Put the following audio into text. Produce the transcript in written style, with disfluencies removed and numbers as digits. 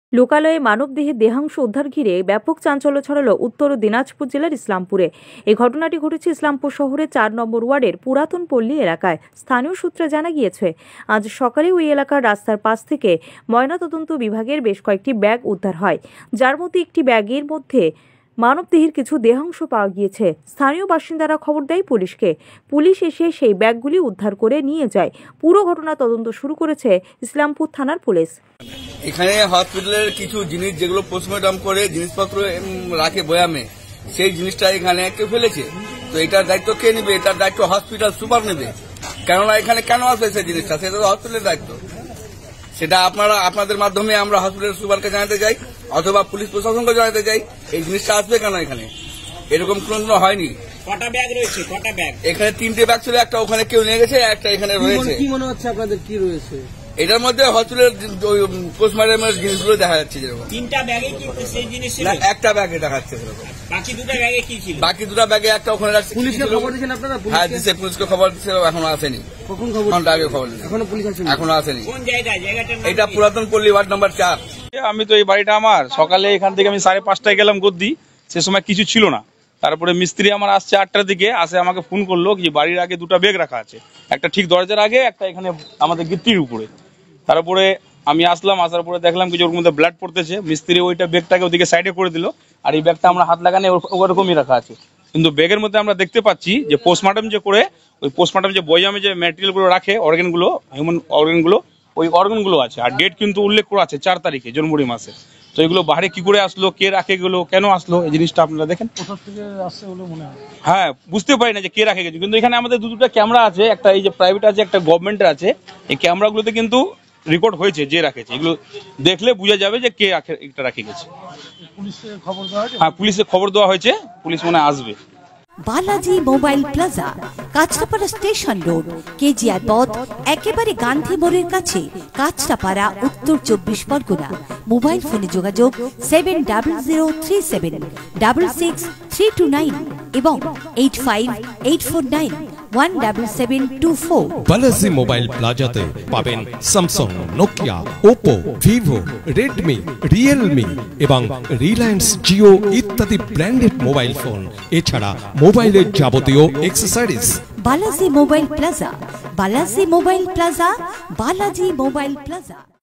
লোকালয়ে মানবদেহে দেহাংশ উদ্ধার ঘিরে ব্যাপক চাঞ্চল্য ছড়ালো উত্তর দিনাজপুর জেলার ইসলামপুরে। এই ঘটনাটি ঘটেছে ইসলামপুর শহরের ৪ নম্বর ওয়ার্ডের পুরাতন পল্লী এলাকায়। স্থানীয় সূত্রে জানা গিয়েছে, আজ সকালে ওই এলাকার রাস্তার পাশ থেকে ময়নাতদন্ত বিভাগের বেশ কয়েকটি ব্যাগ উদ্ধার হয়, যার মধ্যে একটি ব্যাগের মধ্যে মানবদেহের কিছু দেহাংশ পাওয়া গিয়েছে। স্থানীয় বাসিন্দারা খবর দেয় পুলিশকে। পুলিশ এসে সেই ব্যাগগুলি উদ্ধার করে নিয়ে যায়। পুরো ঘটনা তদন্ত শুরু করেছে ইসলামপুর থানার পুলিশ। এখানে হসপিটালের কিছু জিনিস যেগুলো পোস্টমর্টম করে জিনিসপত্র রাখে বয়ামে, সেই জিনিসটা এখানে কেউ ফেলেছে। তো এটার দায়িত্ব কে নেবে? এটার দায়িত্ব হসপিটাল সুপার নেবে। কেননা এখানে কেন আসবে সেই জিনিসটা, সেটা তো হসপিটালের দায়িত্ব। সেটা আপনাদের মাধ্যমে আমরা হসপিটাল সুপারকে জানাতে চাই, অথবা পুলিশ প্রশাসনকে জানাতে চাই এই জিনিসটা আসবে কেন এখানে। এরকম কোনো হয়নি। কটা ব্যাগ রয়েছে? কটা ব্যাগ? এখানে 3টে ব্যাগ ছিল, একটা ওখানে কেউ নিয়ে গেছে, একটা এখানে রয়েছে। কি মনে হচ্ছে আপনাদের কি রয়েছে এটার মধ্যে হসপিটালের পোস্টমর্টমের জিনিসগুলো দেখা যাচ্ছে। যেরকম 3টা ব্যাগে কি সেই জিনিস ছিল? একটা ব্যাগে দেখাচ্ছে। বাকি 2টা ব্যাগে কি ছিল? বাকি 2টা ব্যাগে একটা ওখানে রাখছে। পুলিশকে খবর দিয়েছেন আপনারা? হ্যাঁ দিয়েছে, পুলিশকে খবর দিয়েছে, এখনো আসেনি। কখন খবর? ঘন্টা আগে খবর দিয়েছে, এখনো পুলিশ আসেনি। এখনো আসেনি। কোন জায়গায়? জায়গাটার নাম? এটা পুরাতন পল্লী, ওয়ার্ড নম্বর 4। আমি তো এই বাড়িটা আমার সকালে এখান থেকে আমি 5:30টায় গেলাম গদ্দি, সে সময় কিছু ছিল না। তারপরে মিস্ত্রি আমার আসছে 8টার দিকে, আসে আমাকে ফোন করলো যে বাড়ির আগে 2টা ব্যাগ রাখা আছে, একটা ঠিক দরজার আগে, একটা এখানে আমাদের গিত্তির উপরে। তারপরে আমি আসলাম, আসার পরে দেখলাম কিছু ওর মধ্যে ব্লাড পড়তেছে। মিস্ত্রি ওইটা ব্যাগটাকে ওদিকে সাইডে করে দিল, আর এই ব্যাগটা আমরা হাত লাগানে ওরকমই রাখা আছে। কিন্তু ব্যাগের মধ্যে আমরা দেখতে পাচ্ছি যে পোস্টমর্টম যে করে, ওই পোস্টমর্টম যে বয়ামে যে ম্যাটেরিয়ালগুলো রাখে, অর্গানগুলো, হিউম্যান অর্গানগুলো, ওই অর্গানগুলো আছে। আর ডেট কিন্তু উল্লেখ করা আছে 4 তারিখে, জানুয়ারি মাসে। তো এগুলো বাইরে কি করে আসলো, কে রাখে গেলো, কেন আসলো, এই জিনিসটা আপনারা দেখেন। কোথা থেকে আসছে বলে মনে হয়? হ্যাঁ, বুঝতে পারি না যে কে রাখে গেছে। কিন্তু এখানে আমাদের 2টা ক্যামেরা আছে, একটা এই যে প্রাইভেট আছে, একটা গভর্নমেন্টের আছে। এই ক্যামেরাগুলোতে কিন্তু রেকর্ড হয়েছে যে রাখেছে। এগুলো দেখলে বোঝা যাবে যে কে এটা রাখে গেছে। পুলিশে খবর দেওয়া হয়েছে? হ্যাঁ, পুলিশে খবর দেওয়া হয়েছে, পুলিশ মনে আসবে। Balaji mobile plaza, Kanchrapara station road, KGR পথ, একেবারে গান্ধী মোড়ের কাছে, কাঁচরাপাড়া, উত্তর 24 পরগনা। মোবাইল ফোনে যোগাযোগ 7003766329 এবং 8584917724। বালাজি মোবাইল প্লাজাতে পাবেন Samsung, Nokia, Oppo, Vivo, Redmi, Realme এবং রিলায়েন্স জিও ইত্যাদি ব্র্যান্ডেড মোবাইল ফোন, এছাড়া মোবাইলের যাবতীয় accessories. Balaji mobile plaza, Balaji mobile plaza, Balaji mobile plaza.